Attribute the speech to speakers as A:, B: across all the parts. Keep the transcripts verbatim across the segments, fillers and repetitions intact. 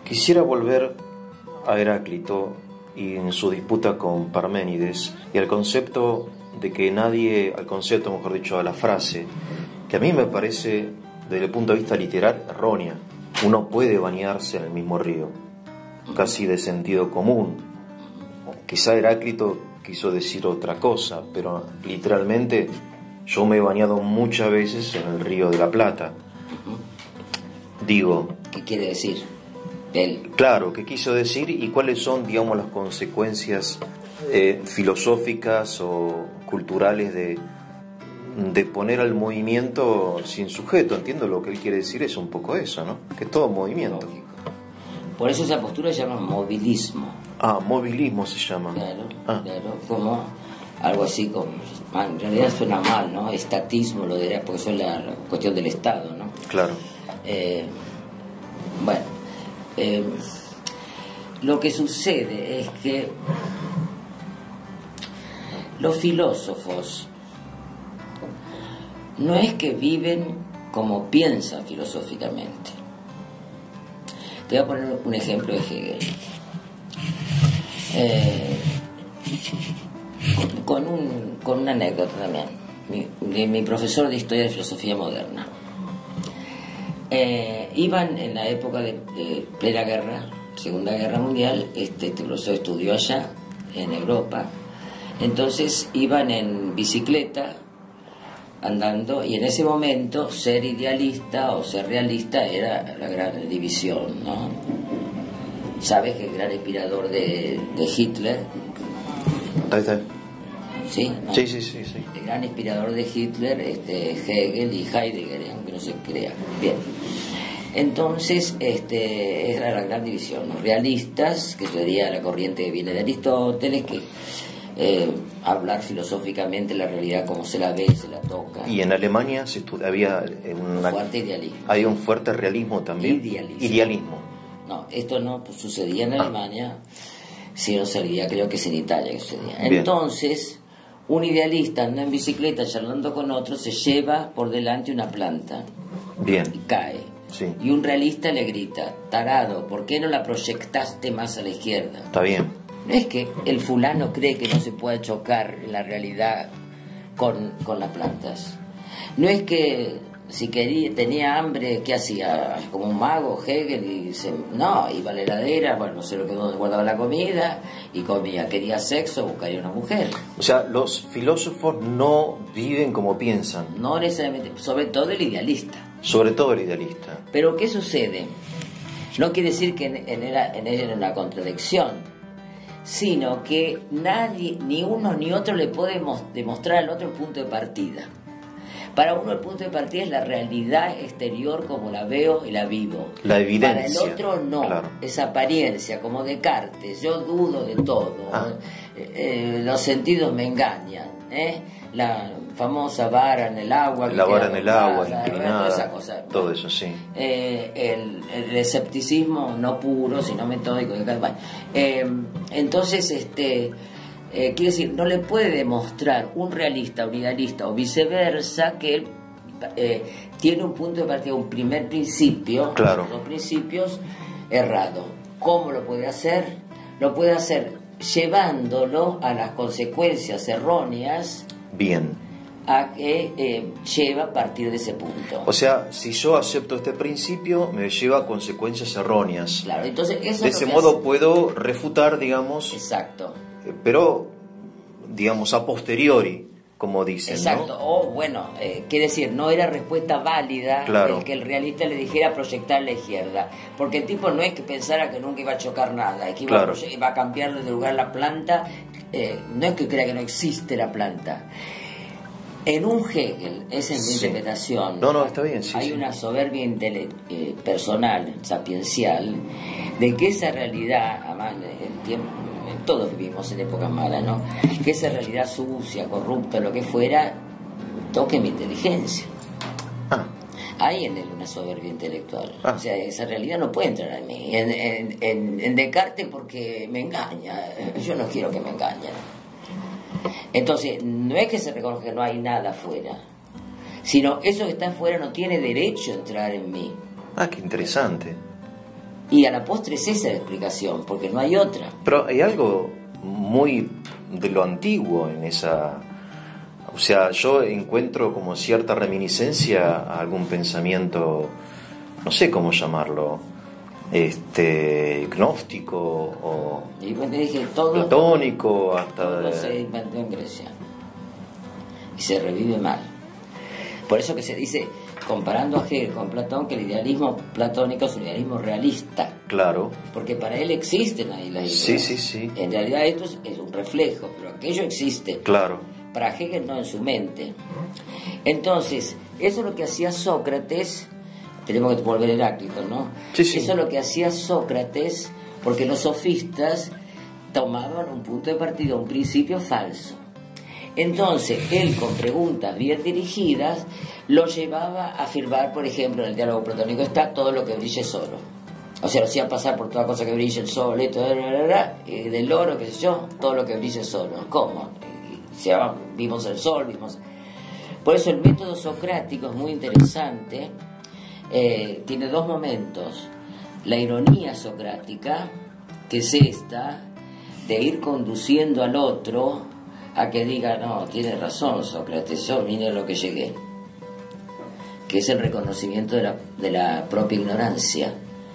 A: Quisiera volver a Heráclito y en su disputa con Parménides y al concepto de que nadie, al concepto, mejor dicho, a la frase, que a mí me parece, desde el punto de vista literal, errónea. Uno puede bañarse en el mismo río, casi de sentido común. Quizá Heráclito quiso decir otra cosa, pero literalmente yo me he bañado muchas veces en el río de la Plata. Digo...
B: ¿Qué quiere decir él?
A: Claro, ¿qué quiso decir y cuáles son, digamos, las consecuencias eh, filosóficas o culturales de, de poner al movimiento sin sujeto? Entiendo lo que él quiere decir, es un poco eso, ¿no? Que es todo movimiento.
B: Lógico. Por eso esa postura se llama movilismo.
A: Ah, movilismo se llama.
B: Claro,
A: ah.
B: claro, como algo así como, en realidad suena mal, ¿no? Estatismo lo diría, porque eso es la, la cuestión del Estado, ¿no?
A: Claro.
B: Eh, bueno, eh, lo que sucede es que los filósofos no es que viven como piensan filosóficamente. Te voy a poner un ejemplo de Hegel. Eh, con, un, con una anécdota también. Mi, de mi profesor de Historia de Filosofía Moderna. Eh, iban en la época de, de plena guerra, Segunda Guerra Mundial, este, este profesor estudió allá, en Europa, entonces iban en bicicleta, andando, y en ese momento ser idealista o ser realista era la gran división, ¿no? ¿Sabes que el gran inspirador de, de Hitler?
A: Ahí está.
B: ¿Sí? ¿No?
A: Sí, sí, sí, sí.
B: El gran inspirador de Hitler, este, Hegel y Heidegger, aunque no se crea. Bien. Entonces, este, es la gran división. Los realistas, que sería la corriente que viene de Aristóteles, que eh, hablar filosóficamente la realidad como se la ve, se la toca.
A: Y en Alemania se estu- había una,
B: fuerte idealismo.
A: Hay un fuerte realismo también.
B: Idealismo.
A: Idealismo.
B: No, esto no pues, sucedía en
A: Ah.
B: Alemania, sino sería, creo que es en Italia que sucedía.
A: Bien.
B: Entonces, un idealista anda en bicicleta charlando con otro, se lleva por delante una planta
A: Bien.
B: y cae.
A: Sí.
B: Y un realista le grita: tarado, ¿por qué no la proyectaste más a la izquierda?
A: Está bien.
B: No es que el fulano cree que no se puede chocar en la realidad con, con las plantas. No es que si quería, tenía hambre, ¿qué hacía? Como un mago, Hegel, y se, no, iba a la heladera, bueno, no sé lo que donde guardaba la comida, y comía. Quería sexo, buscaría una mujer.
A: O sea, los filósofos no viven como piensan.
B: No necesariamente, sobre todo el idealista.
A: Sobre todo el idealista.
B: Pero ¿qué sucede? No quiere decir que en, en, era, en ella era una contradicción, sino que nadie, ni uno ni otro, le puede demostrar al otro el punto de partida. Para uno el punto de partida es la realidad exterior como la veo y la vivo.
A: La evidencia.
B: Para el otro no,
A: claro.
B: Es apariencia, como Descartes, yo dudo de todo,
A: ah.
B: eh, eh, los sentidos me engañan, ¿eh? La famosa vara en el agua,
A: la vara en el agua,
B: inclinada,
A: inclinada,
B: toda esa cosa.
A: todo eso, sí.
B: Eh, el, el escepticismo no puro, sino metódico. Eh, entonces, este... Eh, quiere decir, no le puede demostrar un realista, un idealista o viceversa que él eh, tiene un punto de partida, un primer principio,
A: claro.
B: Los principios errado. ¿Cómo lo puede hacer? Lo puede hacer llevándolo a las consecuencias erróneas.
A: Bien.
B: A que eh, lleva a partir de ese punto.
A: O sea, si yo acepto este principio, me lleva a consecuencias erróneas.
B: Claro, entonces eso
A: de
B: es
A: ese
B: lo que
A: modo
B: hace.
A: Puedo refutar, digamos.
B: Exacto.
A: Pero, digamos, a posteriori, como dicen,
B: exacto,
A: ¿no?
B: o bueno, eh, quiere decir, no era respuesta válida
A: claro.
B: El que el realista le dijera proyectar a la izquierda, porque el tipo no es que pensara que nunca iba a chocar nada, es que iba,
A: claro.
B: a, iba a cambiarle de lugar la planta, eh, no es que crea que no existe la planta. En un Hegel, esa es mi sí. interpretación.
A: No, no, está bien, sí,
B: hay
A: sí.
B: una soberbia intele- eh, personal, sapiencial, de que esa realidad, además, en tiempo, todos vivimos en épocas malas, ¿no? Que esa realidad sucia, corrupta, lo que fuera, toque mi inteligencia.
A: Ah.
B: Hay en él una soberbia intelectual.
A: Ah.
B: O sea, esa realidad no puede entrar en mí. En, en, en, en Descartes porque me engaña. Yo no quiero que me engañen. Entonces, no es que se reconozca que no hay nada afuera, sino eso que está afuera no tiene derecho a entrar en mí.
A: Ah, qué interesante.
B: Y a la postre es esa la explicación, porque no hay otra.
A: Pero hay algo muy de lo antiguo en esa... O sea, yo encuentro como cierta reminiscencia a algún pensamiento, no sé cómo llamarlo, este gnóstico o
B: y bueno, dije, todo,
A: platónico, hasta...
B: Todo
A: de...
B: se inventó en Grecia. Y se revive mal. Por eso que se dice, comparando a Hegel con Platón, que el idealismo platónico es un idealismo realista.
A: Claro.
B: Porque para él existen ahí las ideas.
A: Sí, sí, sí.
B: En realidad esto es, es un reflejo, pero aquello existe.
A: Claro.
B: Para Hegel no, en su mente. Entonces, eso es lo que hacía Sócrates. Tenemos que volver a Heráclito, ¿no?
A: Sí, sí.
B: Eso es lo que hacía Sócrates, porque los sofistas tomaban un punto de partida, un principio falso. Entonces, él con preguntas bien dirigidas lo llevaba a afirmar, por ejemplo, en el diálogo platónico está todo lo que brille solo. O sea, lo hacía pasar por toda cosa que brille el sol, esto, y del oro, qué sé yo, todo lo que brille solo. ¿Cómo? O sea, vimos el sol, vimos... Por eso el método socrático es muy interesante. Eh, tiene dos momentos. La ironía socrática, que es esta, de ir conduciendo al otro a que diga, no, tiene razón Sócrates, yo vine a lo que llegué, que es el reconocimiento de la, de la propia ignorancia.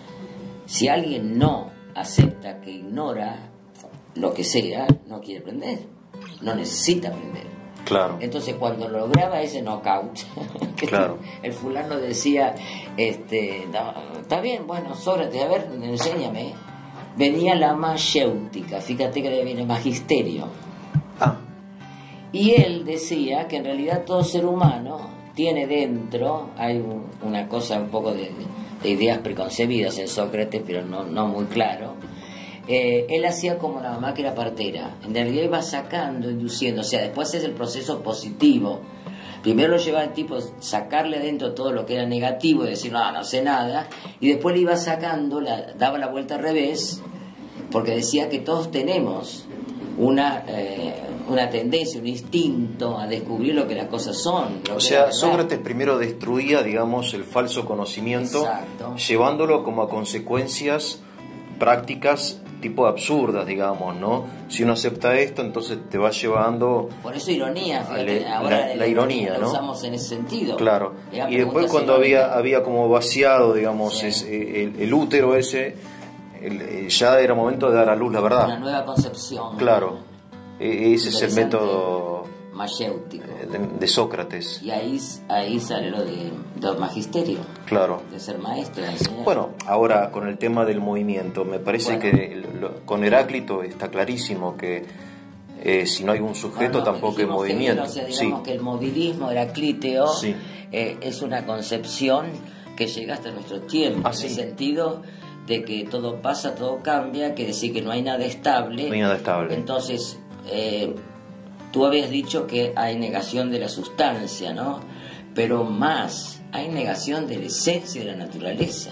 B: Si alguien no acepta que ignora lo que sea, no quiere aprender, no necesita aprender.
A: Claro.
B: Entonces cuando lograba ese knockout, que
A: claro.
B: el fulano decía, este, no, está bien, bueno, Sócrates, a ver, enséñame. Venía la mayéutica, fíjate que le viene magisterio.
A: Ah.
B: Y él decía que en realidad todo ser humano tiene dentro, hay un, una cosa un poco de, de ideas preconcebidas en Sócrates, pero no, no muy claro. Eh, él hacía como la mamá que era partera, en realidad iba sacando, induciendo, o sea, después es el proceso positivo. Primero lo llevaba el tipo a sacarle adentro todo lo que era negativo y decir, no, no sé nada, y después le iba sacando, la, daba la vuelta al revés, porque decía que todos tenemos una, eh, una tendencia, un instinto a descubrir lo que las cosas son.
A: O sea, Sócrates primero destruía, digamos, el falso conocimiento,
B: exacto,
A: llevándolo como a consecuencias prácticas tipo absurdas, digamos, ¿no? Si uno acepta esto, entonces te va llevando...
B: Por eso ironía, fíjate,
A: le,
B: ahora
A: la, la, la ironía,
B: la
A: ¿no?
B: usamos en ese sentido.
A: Claro. Y después cuando había, había como vaciado, digamos, sí. es, el, el útero ese, el, ya era momento de dar a luz la verdad.
B: Una nueva concepción.
A: Claro. Ese es el método
B: mayéutico
A: de, de Sócrates.
B: Y ahí, ahí sale lo de, del magisterio.
A: Claro.
B: De ser maestro, de enseñar.
A: Bueno, ahora con el tema del movimiento, me parece bueno. que lo, con Heráclito está clarísimo que eh, si no hay un sujeto
B: bueno,
A: tampoco hay movimiento.
B: Que, o sea, digamos sí. que el movilismo heraclíteo sí. eh, es una concepción que llega hasta nuestros tiempos, ah, sí. en el sentido de que todo pasa, todo cambia, quiere decir que no hay nada estable.
A: No hay nada estable.
B: Entonces, eh, tú habías dicho que hay negación de la sustancia, ¿no? Pero más, hay negación de la esencia de la naturaleza.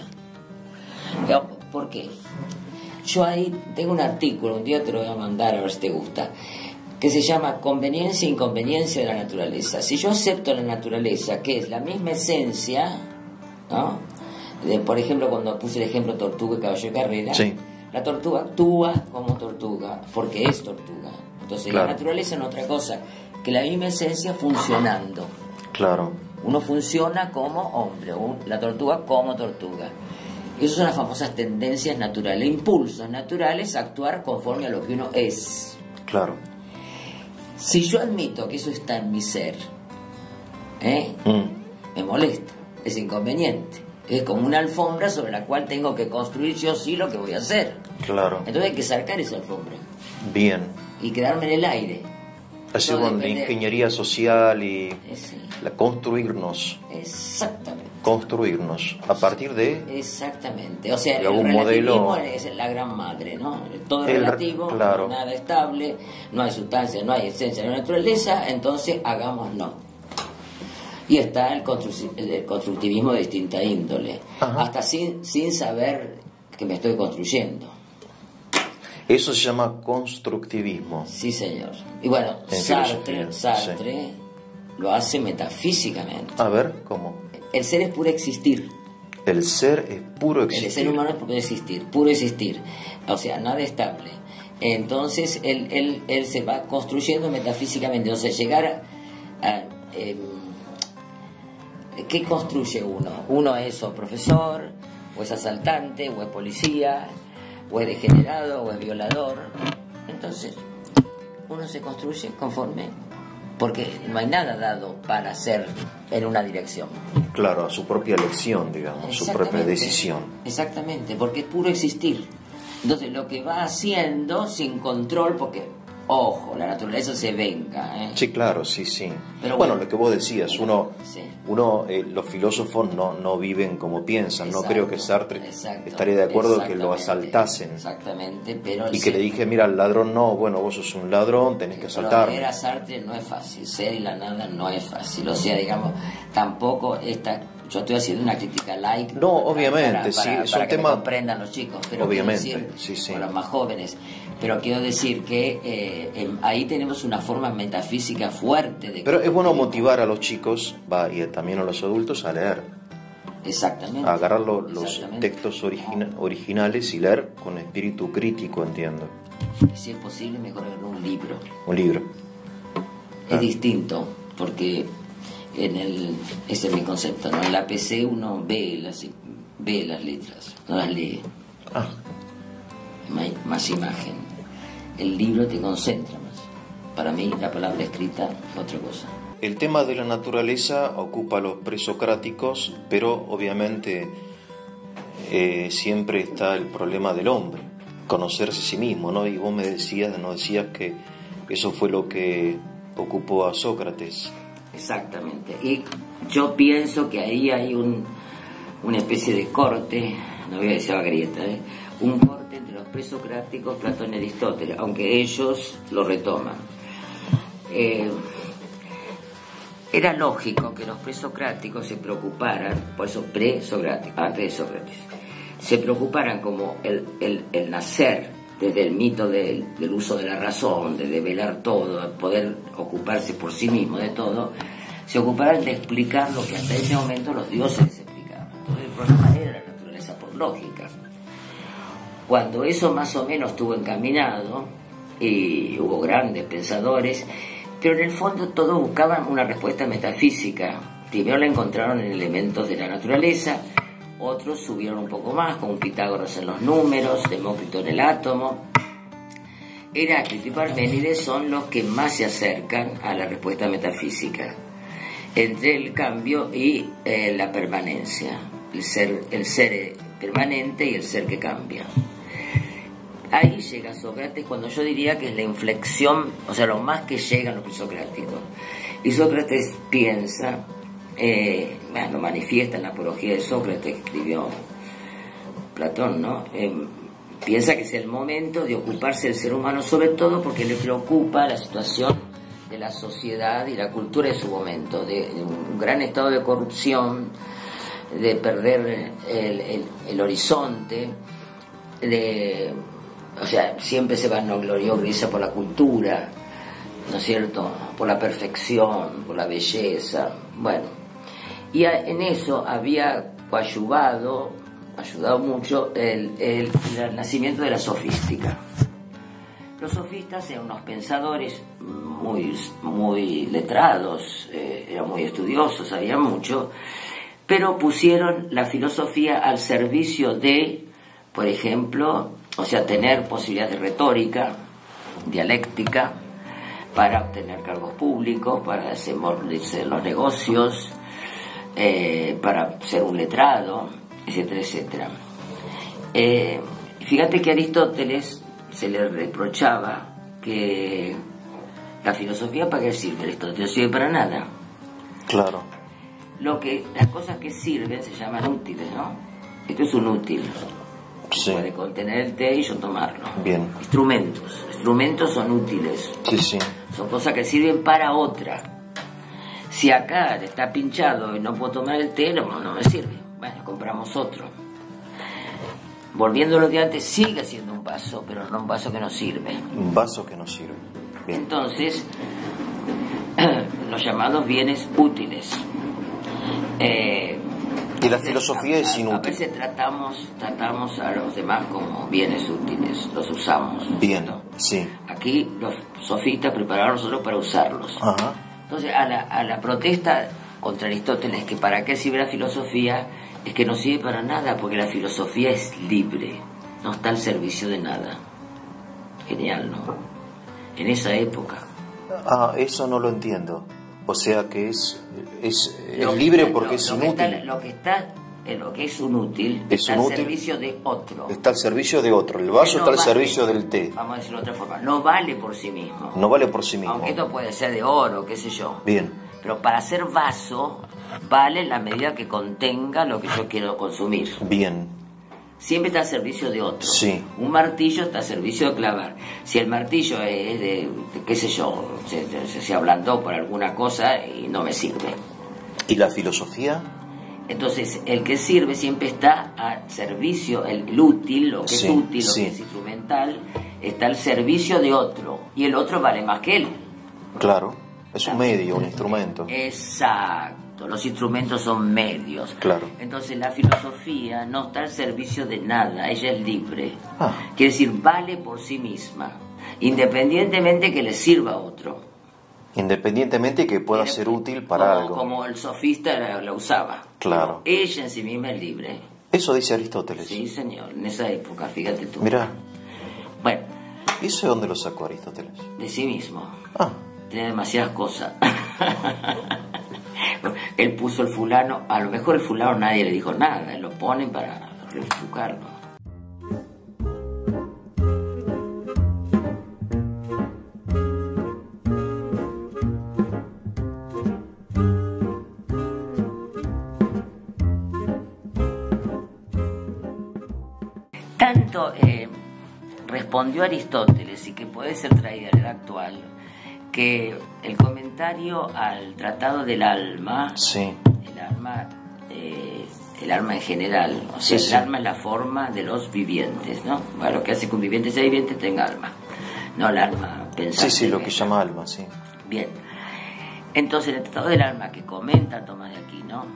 B: ¿Por qué? Yo ahí tengo un artículo, un día te lo voy a mandar a ver si te gusta, que se llama Conveniencia e Inconveniencia de la Naturaleza. Si yo acepto la naturaleza, que es la misma esencia, ¿no? De, por ejemplo, cuando puse el ejemplo tortuga y caballo de carrera,
A: sí.
B: la tortuga actúa como tortuga, porque es tortuga. Entonces claro. la naturaleza no es otra cosa que la misma esencia funcionando.
A: Claro.
B: Uno funciona como hombre, la tortuga como tortuga. Esas son las famosas tendencias naturales, impulsos naturales a actuar conforme a lo que uno es.
A: Claro.
B: Si yo admito que eso está en mi ser, ¿eh? mm. me molesta, es inconveniente. Es como una alfombra sobre la cual tengo que construir yo sí lo que voy a hacer.
A: Claro.
B: Entonces hay que sacar esa alfombra.
A: Bien.
B: Y quedarme en el aire.
A: Así no con la ingeniería social y
B: sí.
A: la construirnos.
B: Exactamente.
A: Construirnos a partir de...
B: Exactamente. O sea,
A: el
B: relativismo
A: modelo...
B: es la gran madre, ¿no? Todo es
A: el,
B: relativo,
A: claro.
B: nada estable, no hay sustancia, no hay esencia de la naturaleza, entonces hagamos no. Y está el, constru- el constructivismo de distinta índole. Ajá. Hasta sin, sin saber que me estoy construyendo.
A: Eso se llama constructivismo.
B: Sí, señor. Y bueno, Sartre, Sartre sí. lo hace metafísicamente.
A: A ver, ¿cómo?
B: El ser es puro existir.
A: El ser es puro existir.
B: El ser humano es puro existir, puro existir. O sea, nada estable. Entonces, él, él, él se va construyendo metafísicamente. O sea, llegar a... a eh, ¿qué construye uno? Uno es o profesor, o es asaltante, o es policía, o es degenerado, o es violador. Entonces, uno se construye conforme, porque no hay nada dado para ser en una dirección.
A: Claro, a su propia elección, digamos, su propia decisión.
B: Exactamente, porque es puro existir. Entonces, lo que va haciendo sin control, porque, ojo, la naturaleza se venga, ¿eh?
A: Sí, claro, sí, sí.
B: Pero
A: bueno,
B: bueno,
A: lo que vos decías, uno,
B: sí.
A: uno eh, los filósofos no, no viven como piensan.
B: Exacto,
A: no creo que Sartre
B: exacto,
A: estaría de acuerdo que lo asaltasen.
B: Exactamente, pero...
A: Y que le dije, mira, al ladrón no, bueno, vos sos un ladrón, tenés que asaltarme.
B: Pero ver a Sartre no es fácil, ser y la nada no es fácil. O sea, digamos, tampoco esta... Yo estoy haciendo una crítica like.
A: No, obviamente,
B: para,
A: sí,
B: para,
A: es
B: para
A: un
B: que
A: tema...
B: me comprendan los chicos, pero
A: obviamente,
B: decir,
A: sí, sí.
B: o los más jóvenes. Pero quiero decir que eh, eh, ahí tenemos una forma metafísica fuerte de...
A: Pero es bueno motivar a los chicos, va, y también a los adultos a leer.
B: Exactamente.
A: A agarrar lo, los textos origina, originales y leer con espíritu crítico, entiendo.
B: Y si es posible, mejor agarrar un libro.
A: Un libro.
B: Es
A: ah.
B: distinto, porque... En el, ese es mi concepto, ¿no? En la P C uno ve las, ve las letras, no las lee.
A: Ah.
B: Más, más imagen. El libro te concentra más. Para mí la palabra escrita es otra cosa.
A: El tema de la naturaleza ocupa a los presocráticos, pero obviamente eh, siempre está el problema del hombre, conocerse a sí mismo, ¿no? Y vos me decías, no decías que eso fue lo que ocupó a Sócrates.
B: Exactamente, y yo pienso que ahí hay un, una especie de corte, no voy a decir la grieta, ¿eh? un corte entre los presocráticos, Platón y Aristóteles, aunque ellos lo retoman. Eh, era lógico que los presocráticos se preocuparan, por eso presocráticos, antes de Sócrates, se preocuparan como el, el, el nacer desde el mito del, del uso de la razón, de develar todo, de poder ocuparse por sí mismo de todo, se ocuparan de explicar lo que hasta ese momento los dioses explicaban. Entonces el problema era la naturaleza por lógica. Cuando eso más o menos estuvo encaminado, y hubo grandes pensadores, pero en el fondo todos buscaban una respuesta metafísica. Primero la encontraron en elementos de la naturaleza, otros subieron un poco más, como Pitágoras en los números, Demócrito en el átomo. Heráclito y Parménides son los que más se acercan a la respuesta metafísica, entre el cambio y eh, la permanencia, el ser, el ser permanente y el ser que cambia. Ahí llega Sócrates, cuando yo diría que es la inflexión, o sea, lo más que llegan los presocráticos. Y Sócrates piensa... Eh, bueno, lo manifiesta en la apología de Sócrates que escribió Platón, ¿no? Eh, piensa que es el momento de ocuparse del ser humano, sobre todo porque le preocupa la situación de la sociedad y la cultura de su momento, de, de un gran estado de corrupción, de perder el, el, el horizonte, de, o sea, siempre se vanaglorió Grecia por la cultura, ¿no es cierto?, por la perfección, por la belleza, bueno. Y en eso había coadyuvado, ayudado mucho, el, el, el nacimiento de la sofística. Los sofistas eran unos pensadores muy, muy letrados, eh, eran muy estudiosos, sabían mucho, pero pusieron la filosofía al servicio de, por ejemplo, o sea, tener posibilidades de retórica, dialéctica, para obtener cargos públicos, para desenvolverse en los negocios, Eh, para ser un letrado, etcétera, etcétera. Eh, fíjate que a Aristóteles se le reprochaba que la filosofía, ¿para qué sirve? Aristóteles no sirve para nada.
A: Claro.
B: Lo que, las cosas que sirven se llaman útiles, ¿no? Esto es un útil.
A: Sí.
B: Puede contener el té y yo tomarlo.
A: Bien.
B: Instrumentos. Instrumentos son útiles.
A: Sí, sí.
B: Son cosas que sirven para otra. Si acá está pinchado y no puedo tomar el té, no, no me sirve. Bueno, compramos otro. Volviendo a lo de antes, sigue siendo un vaso, pero no un vaso que nos sirve.
A: Un vaso que nos sirve. Bien.
B: Entonces, los llamados bienes útiles. Eh,
A: Y la filosofía es inútil.
B: A veces tratamos, tratamos a los demás como bienes útiles, los usamos.
A: Bien,
B: ¿no?
A: sí.
B: Aquí los sofistas prepararon a nosotros para usarlos.
A: Ajá.
B: Entonces, a la, a la protesta contra Aristóteles, que para qué sirve la filosofía, es que no sirve para nada, porque la filosofía es libre, no está al servicio de nada. Genial, ¿no? En esa época.
A: Ah, eso no lo entiendo. O sea que es, es, es
B: Lo
A: libre
B: que-
A: porque
B: lo-
A: es
B: lo que
A: inútil.
B: está- lo que está, en lo que es inútil,
A: Es
B: está
A: inútil.
B: al servicio de otro.
A: Está al servicio de otro. El vaso
B: Que no
A: está al
B: vale,
A: servicio del té.
B: Vamos a decirlo de otra forma, no vale por sí mismo.
A: No vale por sí mismo.
B: Aunque esto puede ser de oro, qué sé yo.
A: Bien.
B: Pero para ser vaso, vale en la medida que contenga lo que yo quiero consumir.
A: Bien.
B: Siempre está al servicio de otro.
A: Sí.
B: Un martillo está al servicio de clavar. Si el martillo es de, de qué sé yo, se, se, se ablandó por alguna cosa y no me sirve.
A: ¿Y la filosofía?
B: Entonces, el que sirve siempre está al servicio, el, el útil, lo que
A: Sí,
B: es útil, lo
A: sí.
B: que es instrumental, está al servicio de otro. Y el otro vale más que él.
A: Claro. Es un medio, un instrumento.
B: Exacto. Los instrumentos son medios.
A: Claro.
B: Entonces, la filosofía no está al servicio de nada, ella es libre.
A: Ah.
B: Quiere decir, vale por sí misma, independientemente que le sirva a otro.
A: Independientemente que pueda ser útil para
B: como,
A: algo.
B: Como el sofista la, la usaba.
A: Claro.
B: Pero ella en sí misma es libre.
A: Eso dice Aristóteles.
B: Sí, señor, en esa época, fíjate tú.
A: Mirá,
B: Bueno,
A: ¿y eso de dónde lo sacó Aristóteles?
B: de sí mismo.
A: Ah,
B: Tiene demasiadas cosas. Él puso el fulano, a lo mejor el fulano nadie le dijo nada, él lo pone para refutarlo. Tanto eh, respondió Aristóteles y que puede ser traída a la actual, que el comentario al Tratado del Alma,
A: sí.
B: el alma, eh, el alma en general, o
A: Sí,
B: sea,
A: sí.
B: el alma es la forma de los vivientes, ¿no? Bueno, lo que hace que un viviente sea viviente tenga alma, no el alma pensante.
A: Sí, sí, lo que llama alma, sí.
B: Bien. Entonces, en el Tratado del Alma que comenta Tomás de Aquino,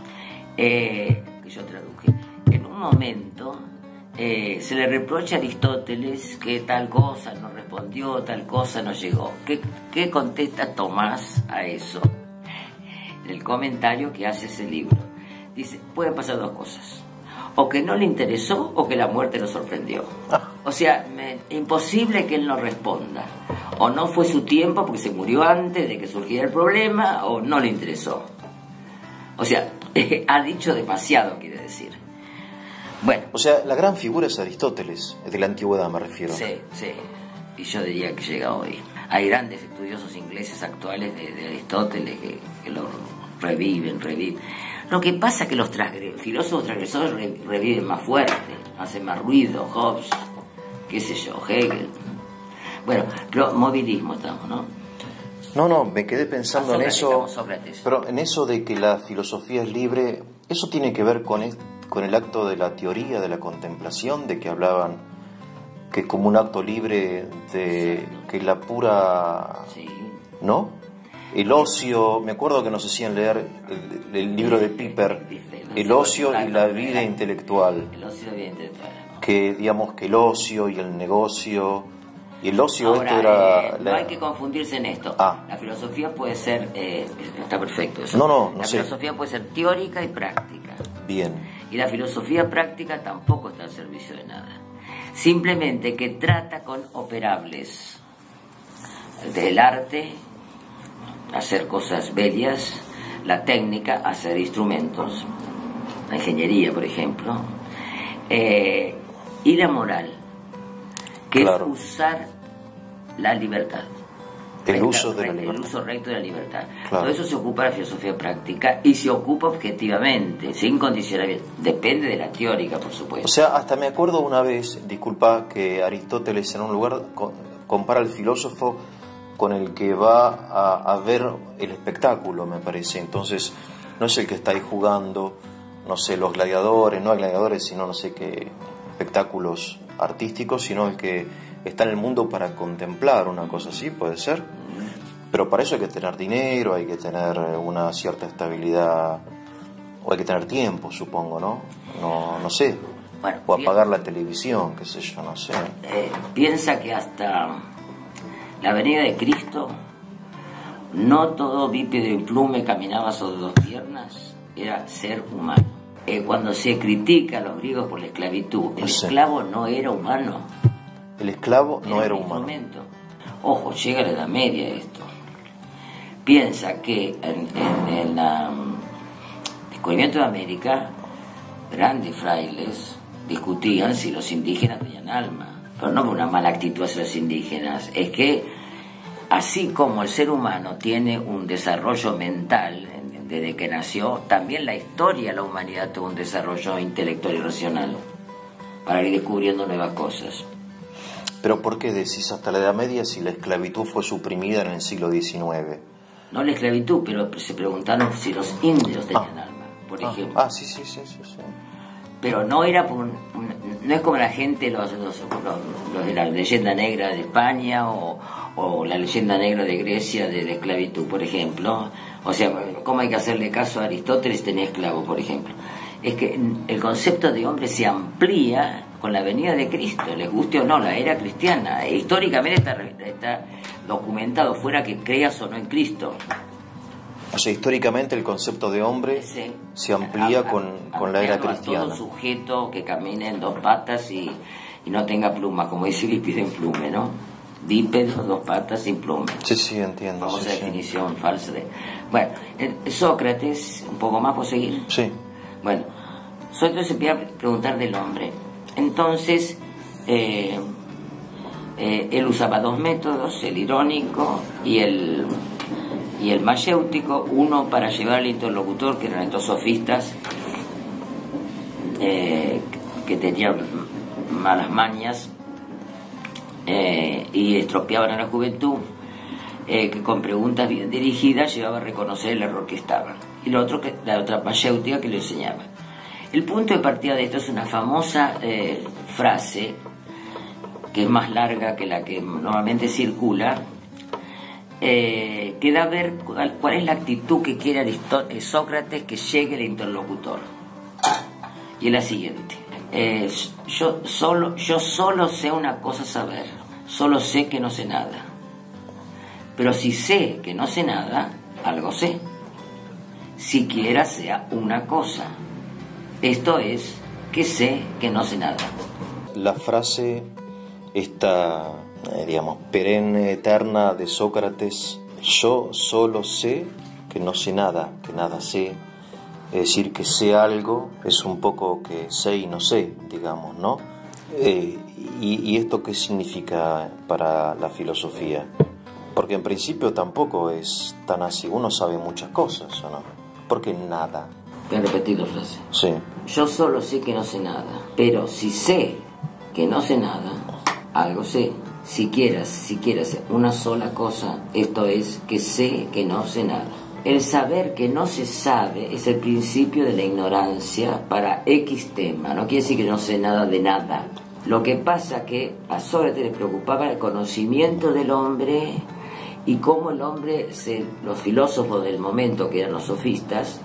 B: eh, que yo traduje, en un momento eh, se le reprocha a Aristóteles que tal cosa no respondió, tal cosa no llegó. ¿Qué, qué contesta Tomás a eso? En el comentario que hace ese libro. Dice, pueden pasar dos cosas. O que no le interesó o que la muerte lo sorprendió.
A: Ah.
B: O sea, me, imposible que él no responda. O no fue su tiempo porque se murió antes de que surgiera el problema, o no le interesó. O sea, ha dicho demasiado, quiere decir. Bueno.
A: O sea, la gran figura es Aristóteles, de la antigüedad me refiero.
B: Sí, sí. Y yo diría que llega hoy. Hay grandes estudiosos ingleses actuales de, de Aristóteles que, que lo reviven, reviven. Lo que pasa es que los transgre- filósofos transgresores re- reviven más fuerte, hacen más ruido, Hobbes, qué sé yo, Hegel. Bueno, pero movilismo estamos, ¿no?
A: No, no, me quedé pensando
B: Ah,
A: en
B: Sócrates,
A: eso.
B: estamos Sócrates.
A: Pero en eso de que la filosofía es libre, ¿eso tiene que ver con, es- con el acto de la teoría, de la contemplación, de que hablaban que como un acto libre de que la pura...
B: Sí.
A: ¿No? El ocio, me acuerdo que nos hacían leer el, el libro de Piper, El ocio y la vida intelectual,
B: El ocio y la vida intelectual, ¿no?
A: que digamos que el ocio y el negocio, y el ocio
B: Ahora,
A: esto era...
B: eh, no
A: la-
B: hay que confundirse en esto.
A: Ah.
B: La filosofía puede ser, eh, está perfecto eso.
A: No, no, no
B: La
A: sé.
B: filosofía puede ser teórica y práctica.
A: Bien,
B: Y la filosofía práctica tampoco está al servicio de nada. Simplemente que trata con operables del arte, hacer cosas bellas, la técnica, hacer instrumentos, la ingeniería, por ejemplo, eh, y la moral, que
A: Claro.
B: es usar la libertad.
A: El
B: Recta-
A: uso de la
B: recta-
A: libertad.
B: El uso recto de la libertad.
A: Claro.
B: Todo eso se ocupa la filosofía práctica y se ocupa objetivamente, sin condicionamiento. Depende de la teórica, por supuesto.
A: o sea, hasta me acuerdo una vez, disculpa, que Aristóteles en un lugar co- compara al filósofo con el que va a, a ver el espectáculo, me parece. Entonces, no es el que está ahí jugando, no sé, los gladiadores, no hay gladiadores, sino no sé qué espectáculos artísticos, sino el que está en el mundo para contemplar una cosa así, puede ser. Pero para eso hay que tener dinero, hay que tener una cierta estabilidad o hay que tener tiempo, supongo, ¿no? No, no sé.
B: Bueno,
A: o apagar la televisión, qué sé yo, no sé.
B: Eh, piensa que hasta la venida de Cristo, no todo bípedo y plume caminaba sobre dos piernas, era ser humano. Eh, cuando se critica a los griegos por la esclavitud, el
A: Sí.
B: esclavo no era humano.
A: El esclavo no
B: era
A: era
B: un
A: humano.
B: instrumento. Ojo, llega a la Edad Media esto. Piensa que en, en, en la, el descubrimiento de América, grandes frailes discutían si los indígenas tenían alma, pero no por una mala actitud hacia los indígenas, es que así como el ser humano tiene un desarrollo mental desde que nació, también la historia de la humanidad tuvo un desarrollo intelectual y racional para ir descubriendo nuevas cosas.
A: Pero ¿por qué decís hasta la Edad Media si la esclavitud fue suprimida en el siglo diecinueve?
B: No la esclavitud, pero se preguntaron si los indios tenían
A: ah.
B: alma, por
A: ah.
B: ejemplo.
A: Ah, sí, sí, sí, sí, sí.
B: Pero no era por un, un, no es como la gente, los, los, los, los de la leyenda negra de España o, o la leyenda negra de Grecia de la esclavitud, por ejemplo. O sea, ¿cómo hay que hacerle caso a Aristóteles tenía esclavos, por ejemplo? Es que el concepto de hombre se amplía con la venida de Cristo, les guste o no, la era cristiana. E históricamente está, está documentado, fuera que creas o no en Cristo.
A: O sea, históricamente el concepto de hombre
B: Sí.
A: se amplía
B: A- a-
A: con, con la era
B: ampliado a
A: cristiana.
B: todo sujeto que camine en dos patas y, y no tenga plumas, como dice bípedo en plume, ¿no? Bípedo, dos patas sin plume.
A: Sí, sí, entiendo.
B: Famosa
A: Sí, sí.
B: definición falsa de... Bueno, eh, Sócrates, un poco más, ¿puedo seguir?
A: Sí.
B: Bueno, Sócrates se empieza a preguntar del hombre. Entonces, eh, eh, él usaba dos métodos, el irónico y el, y el mayéutico, uno para llevar al interlocutor, que eran estos sofistas eh, que tenían malas mañas eh, y estropeaban a la juventud, eh, que con preguntas bien dirigidas llevaba a reconocer el error que estaban. Y lo otro, que la otra mayéutica que le enseñaba. El punto de partida de esto es una famosa eh, frase, que es más larga que la que normalmente circula, eh, que da a ver cuál, cuál es la actitud que quiere Aristó- eh, Sócrates que llegue el interlocutor. Y es la siguiente. Eh, yo, solo, yo solo sé una cosa saber, solo sé que no sé nada. Pero si sé que no sé nada, algo sé. Siquiera sea una cosa. Esto es, que sé que no sé nada.
A: La frase, esta, eh, digamos, perenne, eterna de Sócrates, yo solo sé que no sé nada, que nada sé, es decir, que sé algo, es un poco que sé y no sé, digamos, ¿no? Eh, y, ¿Y esto qué significa para la filosofía? Porque en principio tampoco es tan así, uno sabe muchas cosas, ¿o no? Porque nada.
B: Voy a repetir la frase.
A: Sí.
B: Yo solo sé que no sé nada, pero si sé que no sé nada, algo sé. Si quieras, si quieras una sola cosa, esto es que sé que no sé nada. El saber que no se sabe es el principio de la ignorancia para X tema. No quiere decir que no sé nada de nada. Lo que pasa que a Sócrates le preocupaba el conocimiento del hombre y cómo el hombre, se, los filósofos del momento, que eran los sofistas,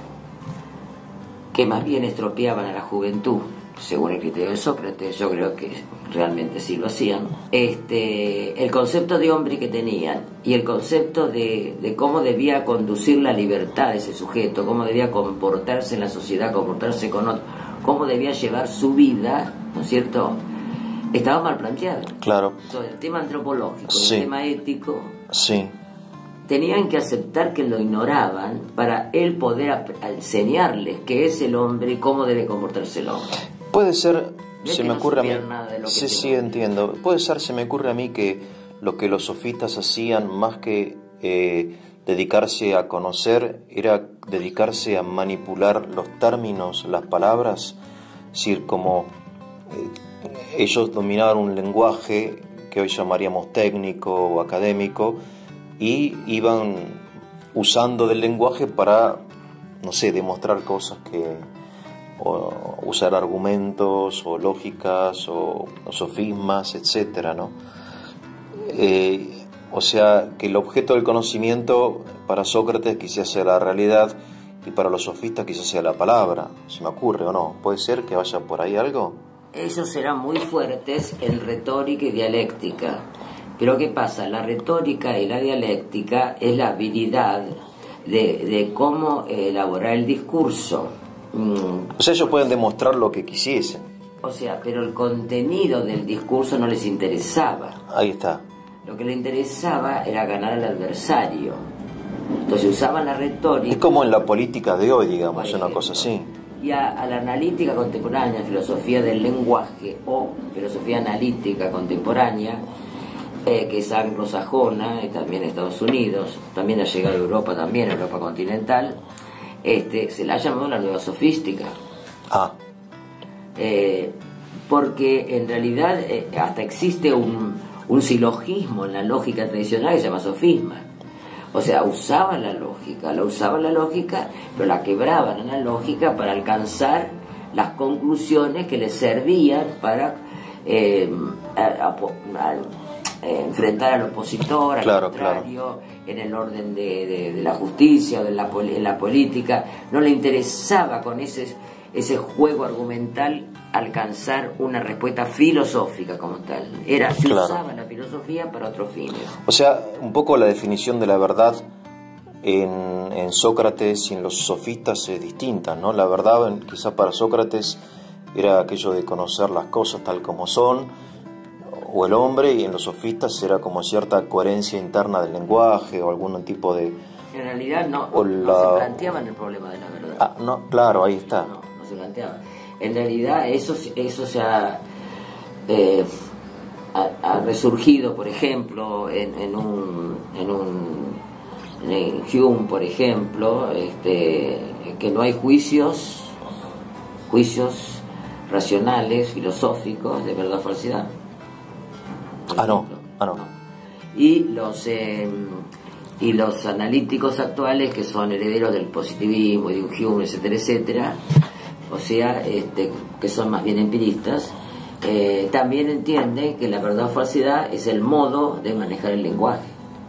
B: que más bien estropeaban a la juventud, según el criterio de Sócrates, yo creo que realmente sí lo hacían, este, el concepto de hombre que tenían y el concepto de, de cómo debía conducir la libertad de ese sujeto, cómo debía comportarse en la sociedad, comportarse con otro, cómo debía llevar su vida, ¿no es cierto?, estaba mal planteado.
A: Claro.
B: Sobre el tema antropológico,
A: Sí.
B: el tema ético,
A: Sí.
B: tenían que aceptar que lo ignoraban para él poder ap- enseñarles qué es el hombre y cómo debe comportarse el hombre.
A: Puede ser,
B: ¿Ves
A: se
B: que
A: me
B: no
A: ocurre a mí.
B: supieron nada de lo que
A: Sí,
B: te
A: sí,
B: digo?
A: entiendo. Puede ser, se me ocurre a mí que lo que los sofistas hacían más que eh, dedicarse a conocer era dedicarse a manipular los términos, las palabras, es decir, como eh, ellos dominaban un lenguaje que hoy llamaríamos técnico o académico y iban usando del lenguaje para, no sé, demostrar cosas que, o usar argumentos o lógicas o, o sofismas, etcétera, ¿no? Eh, o sea, que el objeto del conocimiento para Sócrates quisiera ser la realidad y para los sofistas quizás sea la palabra, se me ocurre o no. ¿Puede ser que vaya por ahí algo?
B: Ellos serán muy fuertes en retórica y dialéctica. Pero ¿qué pasa? La retórica y la dialéctica es la habilidad de, de cómo elaborar el discurso. Mm.
A: O sea, ellos pueden demostrar lo que quisiesen.
B: O sea, pero el contenido del discurso no les interesaba.
A: Ahí está.
B: Lo que les interesaba era ganar al adversario. Entonces usaban la retórica.
A: Es como en la política de hoy, digamos, una cosa así.
B: Y a, a la analítica contemporánea, filosofía del lenguaje o filosofía analítica contemporánea, eh, que es anglosajona, y también Estados Unidos, también ha llegado a Europa, también Europa continental, este, se la ha llamado la nueva sofística.
A: Ah.
B: Eh, porque en realidad eh, hasta existe un, un silogismo en la lógica tradicional que se llama sofisma. O sea, usaban la lógica, la usaban la lógica, pero la quebraban en la lógica para alcanzar las conclusiones que les servían para eh, a, a, a, a enfrentar al opositor, al
A: claro,
B: contrario,
A: claro.
B: En el orden de, de, de la justicia o de la, en la política. No le interesaba con ese, ese juego argumental alcanzar una respuesta filosófica como tal. Era, se
A: claro.
B: usaba la filosofía para otros fines.
A: O sea, un poco la definición de la verdad en, en Sócrates y en los sofistas es distinta, ¿no? La verdad, quizá para Sócrates, era aquello de conocer las cosas tal como son, o el hombre, y en los sofistas era como cierta coherencia interna del lenguaje o algún tipo de...
B: En realidad no,
A: o
B: no
A: la...
B: se planteaban el problema de la verdad.
A: Ah, no, claro, ahí está.
B: No, no se planteaba. En realidad eso, eso se ha, eh, ha, ha resurgido, por ejemplo, en, en un, en un en Hume, por ejemplo, este, que no hay juicios, juicios racionales, filosóficos de verdad o falsidad.
A: Ah, no, ah, no.
B: Y los eh, y los analíticos actuales, que son herederos del positivismo y de un Hume, etcétera, etcétera, o sea, este, que son más bien empiristas, eh, también entienden que la verdad o falsidad es el modo de manejar el lenguaje.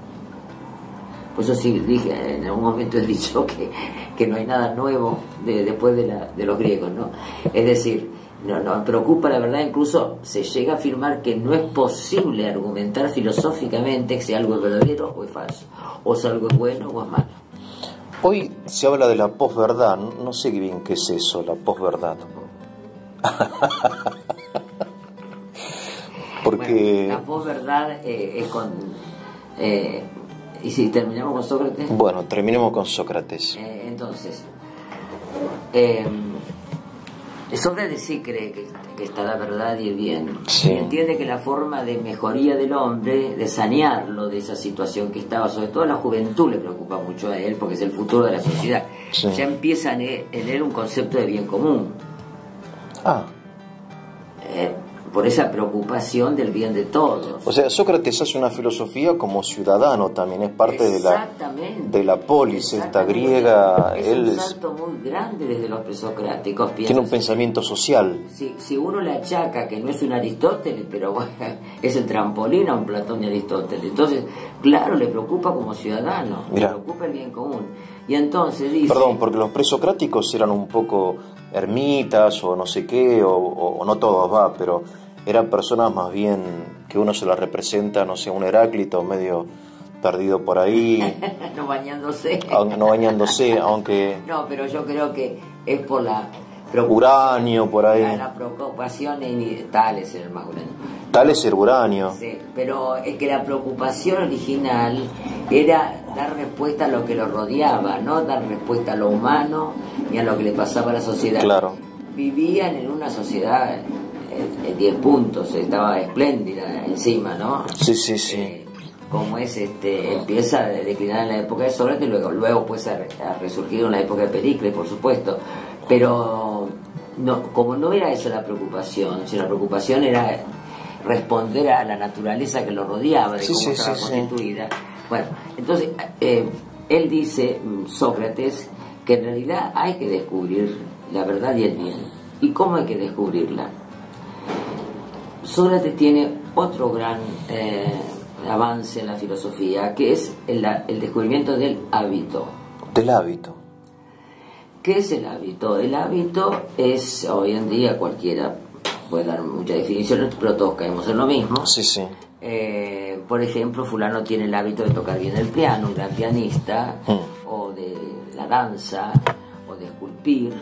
B: Por eso sí dije, en algún momento he dicho que, que no hay nada nuevo de, después de, la, de los griegos, ¿no? Es decir, no, nos preocupa la verdad, incluso se llega a afirmar que no es posible argumentar filosóficamente que si algo es verdadero o es falso, o si algo es bueno o es malo.
A: Hoy se habla de la posverdad, no sé bien qué es eso, la posverdad. Porque...
B: Bueno, la posverdad eh, es con... Eh, ¿y si terminamos con Sócrates?
A: Bueno, terminemos con Sócrates.
B: Eh, entonces, eh, Sócrates sí cree que, que está la verdad y el bien.
A: Sí.
B: Y entiende que la forma de mejoría del hombre, de sanearlo de esa situación que estaba, sobre todo la juventud le preocupa mucho a él, porque es el futuro de la sociedad.
A: Sí.
B: Ya empieza en él, en él un concepto de bien común.
A: Ah.
B: Eh, por esa preocupación del bien de todos.
A: O sea, Sócrates hace una filosofía como ciudadano también, es parte de la, de la polis esta griega.
B: Es
A: Él
B: un salto muy grande desde los presocráticos.
A: Tiene un pensamiento social.
B: Si, si uno le achaca que no es un Aristóteles, pero bueno, es el trampolín a un Platón y Aristóteles. Entonces, claro, le preocupa como ciudadano,
A: Mirá.
B: le preocupa el bien común. Y entonces dice...
A: Perdón, porque los presocráticos eran un poco ermitas o no sé qué, o, o, o no todos, va, pero eran personas más bien que uno se las representa, no sé, un Heráclito medio perdido por ahí.
B: no bañándose.
A: No bañándose, aunque...
B: No, pero yo creo que es por la...
A: Uranio, por ahí.
B: La, la preocupación en Tales era el más grande.
A: Tales era Uranio.
B: Sí, pero es que la preocupación original era dar respuesta a lo que lo rodeaba, no dar respuesta a lo humano ni a lo que le pasaba a la sociedad.
A: Claro.
B: Vivían en una sociedad en diez puntos, estaba espléndida encima, ¿no?
A: Sí, sí, sí.
B: Eh, como es, este, empieza a declinar en la época de Sócrates, luego, luego pues a, a resurgir en la época de Pericles, por supuesto. Pero no, como no era eso la preocupación, sino la preocupación era responder a la naturaleza que lo rodeaba, de
A: sí,
B: cómo
A: sí,
B: estaba
A: sí,
B: constituida. Sí. Bueno, entonces eh, él dice, Sócrates, que en realidad hay que descubrir la verdad y el bien. ¿Y cómo hay que descubrirla? Sócrates tiene otro gran eh, avance en la filosofía, que es el, el descubrimiento del hábito.
A: Del hábito.
B: ¿Qué es el hábito? El hábito es, hoy en día cualquiera puede dar muchas definiciones, pero todos caemos en lo mismo.
A: Sí, sí.
B: Eh, por ejemplo, fulano tiene el hábito de tocar bien el piano, un gran pianista, mm. o de la danza, o de esculpir.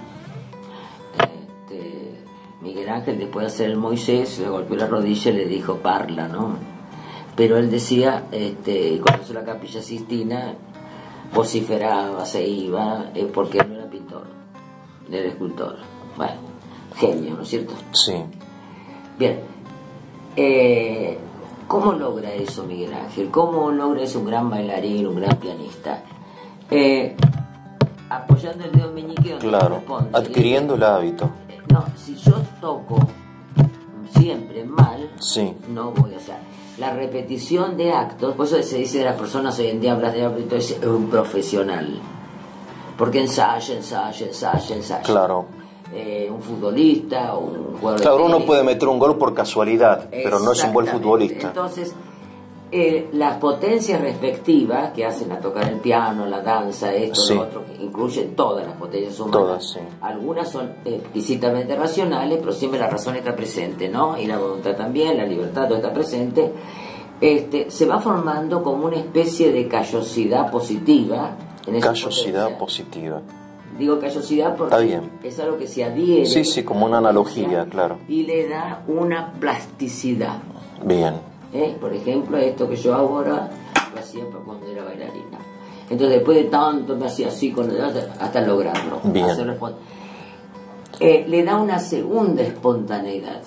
B: Este, Miguel Ángel, después de hacer el Moisés, le golpeó la rodilla y le dijo, parla, ¿no? Pero él decía, este, cuando hizo la Capilla Sistina, vociferaba, se iba, eh, porque él no era pintor, él era escultor. Bueno, genio, ¿no es cierto?
A: Sí.
B: Bien. Eh, ¿Cómo logra eso Miguel Ángel? ¿Cómo logra eso un gran bailarín, un gran pianista? Eh, apoyando el dedo meñique donde
A: claro,
B: corresponde.
A: adquiriendo el hábito.
B: No, si yo toco siempre mal,
A: sí.
B: no voy a hacer. La repetición de actos, por eso se dice de las personas hoy en día, hablas de hábito, es un profesional. Porque ensaya, ensaya, ensaya, ensaya.
A: Claro.
B: Eh, un futbolista o un jugador
A: claro,
B: de tenis.
A: Uno puede meter un gol por casualidad, pero no es un buen futbolista.
B: Entonces, eh, las potencias respectivas que hacen a tocar el piano, la danza, esto, sí. lo otro, que incluyen todas las potencias humanas.
A: Todas, sí.
B: Algunas son explícitamente racionales, pero siempre la razón está presente, ¿no? Y la voluntad también, la libertad, todo está presente. Este, se va formando como una especie de callosidad positiva. En
A: callosidad positiva.
B: Digo callosidad porque
A: Está bien.
B: es algo que se adhiere.
A: Sí, sí, como una analogía, claro.
B: Y le da una plasticidad.
A: Bien.
B: ¿Eh? Por ejemplo, esto que yo hago ahora, lo hacía cuando era bailarina. Entonces, después de tanto, me hacía así con el, hasta lograrlo.
A: Bien.
B: Eh, le da una segunda espontaneidad.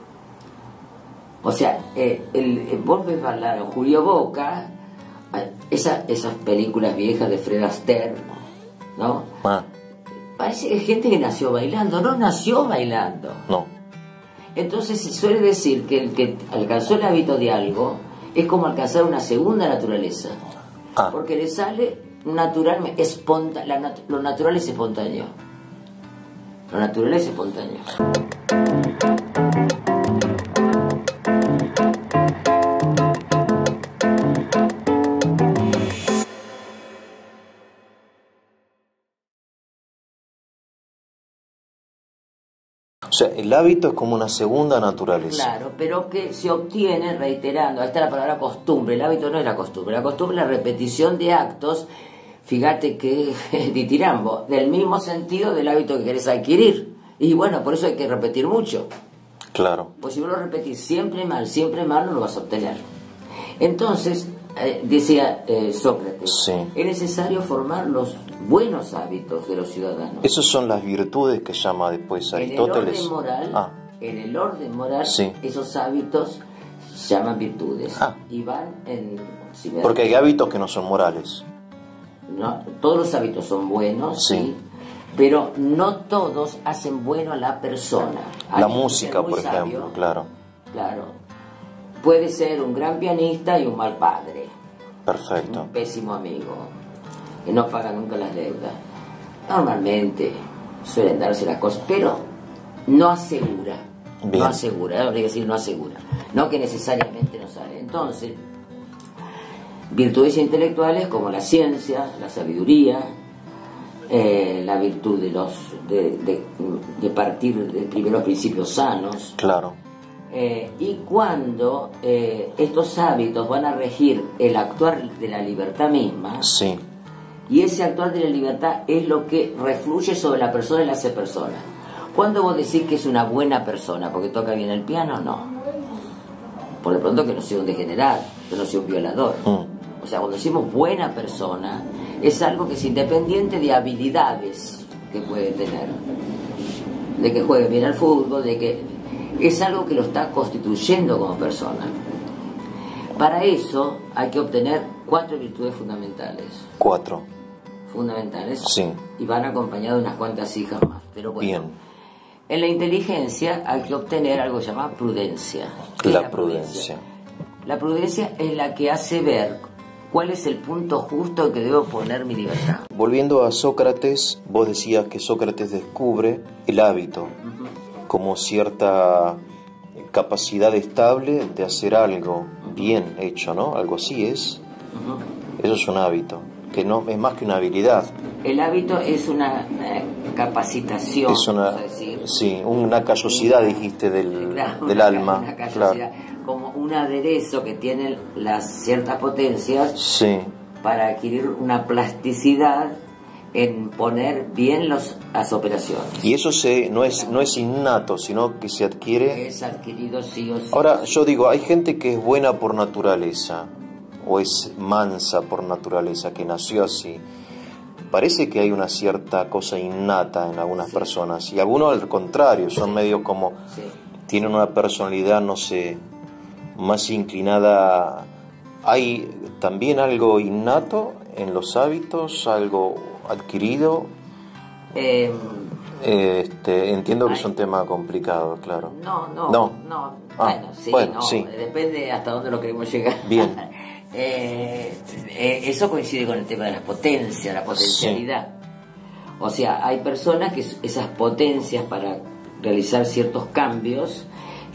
B: O sea, eh, el, el, vos ves bailar a Julio Boca, esa, esas películas viejas de Fred Astaire, ¿no?
A: Ah.
B: Parece que hay gente que nació bailando, no nació bailando.
A: No.
B: Entonces se suele decir que el que alcanzó el hábito de algo es como alcanzar una segunda naturaleza.
A: Ah.
B: Porque le sale natural, esponta, la nat, lo natural es espontáneo. Lo natural es espontáneo.
A: O sea, el hábito es como una segunda naturaleza.
B: Claro, pero que se obtiene reiterando. Ahí está la palabra costumbre. El hábito no es la costumbre. La costumbre es la repetición de actos, fíjate que ditirambo, del mismo sentido del hábito que querés adquirir. Y bueno, por eso hay que repetir mucho.
A: Claro.
B: Pues si vos lo repetís siempre mal, siempre mal, no lo vas a obtener. Entonces, eh, decía eh, Sócrates,
A: sí.
B: es necesario formar los buenos hábitos de los ciudadanos.
A: Esas son las virtudes que llama después Aristóteles.
B: En el orden moral,
A: ah.
B: en el orden moral
A: sí.
B: esos hábitos se llaman virtudes.
A: Ah.
B: Y van en... Si
A: Porque hay hábitos que no son morales.
B: No, todos los hábitos son buenos,
A: sí.
B: sí, pero no todos hacen bueno a la persona.
A: La música, por ejemplo, sabio, claro.
B: Claro. Puede ser un gran pianista y un mal padre.
A: Perfecto.
B: Un pésimo amigo, que no paga nunca las deudas. Normalmente suelen darse las cosas, pero no asegura. Bien. No asegura, habría que decir no asegura. No que necesariamente no sale. Entonces, virtudes intelectuales como la ciencia, la sabiduría, eh, la virtud de los de, de, de partir de primeros principios sanos.
A: Claro.
B: Eh, y cuando eh, estos hábitos van a regir el actuar de la libertad misma,
A: sí.
B: y ese actuar de la libertad es lo que refluye sobre la persona y la hace persona. ¿Cuándo vos decís que es una buena persona? ¿Porque toca bien el piano? No. Por de pronto que no sea un degenerado, que no sea un violador. Mm. O sea, cuando decimos buena persona, es algo que es independiente de habilidades que puede tener. De que juegue bien al fútbol, de que... es algo que lo está constituyendo como persona. Para eso hay que obtener cuatro virtudes fundamentales.
A: Cuatro.
B: Fundamentales.
A: Sí.
B: Y van acompañadas de unas cuantas hijas más. Pero bueno,
A: bien.
B: En la inteligencia hay que obtener algo llamado prudencia.
A: La, la prudencia? prudencia.
B: La prudencia es la que hace ver cuál es el punto justo que debo poner mi libertad.
A: Volviendo a Sócrates, vos decías que Sócrates descubre el hábito. Uh-huh. Como cierta capacidad estable de hacer algo bien hecho, ¿no? Algo así es. Uh-huh. Eso es un hábito, que no es más que una habilidad.
B: El hábito es una... Eh, capacitación,
A: es una,
B: vamos a decir.
A: Sí, una callosidad, una, dijiste, del,
B: claro,
A: del
B: una,
A: alma.
B: Una callosidad, claro. Como un aderezo que tiene las ciertas potencias,
A: sí,
B: para adquirir una plasticidad en poner bien los, las operaciones.
A: Y eso se, no, es, no es innato, sino que se adquiere.
B: Es adquirido sí o sí.
A: Ahora, yo digo, hay gente que es buena por naturaleza, o es mansa por naturaleza, que nació así. Parece que hay una cierta cosa innata en algunas sí. personas, y algunos al contrario, son sí. medio como, sí. tienen una personalidad, no sé, más inclinada. ¿Hay también algo innato en los hábitos, algo adquirido?
B: Eh,
A: este, entiendo que
B: hay,
A: es un tema complicado, claro.
B: No, no,
A: no.
B: no.
A: Ah,
B: bueno, sí,
A: bueno,
B: no,
A: sí.
B: Depende hasta dónde lo queremos llegar.
A: Bien.
B: eh, eh, eso coincide con el tema de las potencias, la potencialidad. Sí. O sea, hay personas que esas potencias para realizar ciertos cambios